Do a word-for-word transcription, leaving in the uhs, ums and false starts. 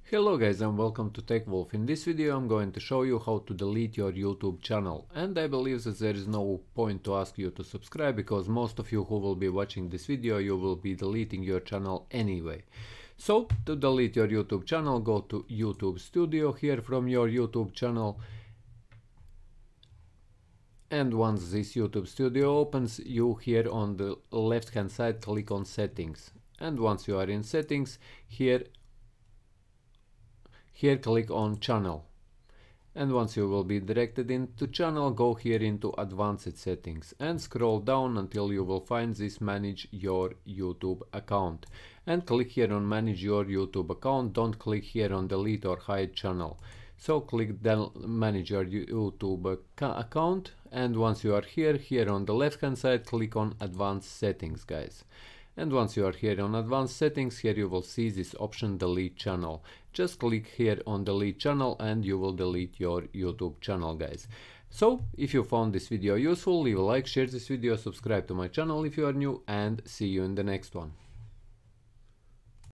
Hello guys and welcome to TechWolf. In this video I'm going to show you how to delete your YouTube channel, and I believe that there is no point to ask you to subscribe because most of you who will be watching this video, you will be deleting your channel anyway. So to delete your YouTube channel, go to YouTube Studio here from your YouTube channel, and once this YouTube Studio opens, you here on the left hand side click on Settings, and once you are in Settings, here Here click on Channel, and once you will be directed into Channel, go here into Advanced Settings and scroll down until you will find this Manage Your YouTube Account, and click here on Manage Your YouTube Account. Don't click here on Delete or Hide Channel. So click Del Manage Your YouTube Account, and once you are here, here on the left hand side, click on Advanced Settings, guys. And once you are here on Advanced Settings, here you will see this option Delete Channel. Just click here on Delete Channel and you will delete your YouTube channel, guys. So if you found this video useful, leave a like, share this video, subscribe to my channel if you are new, and see you in the next one.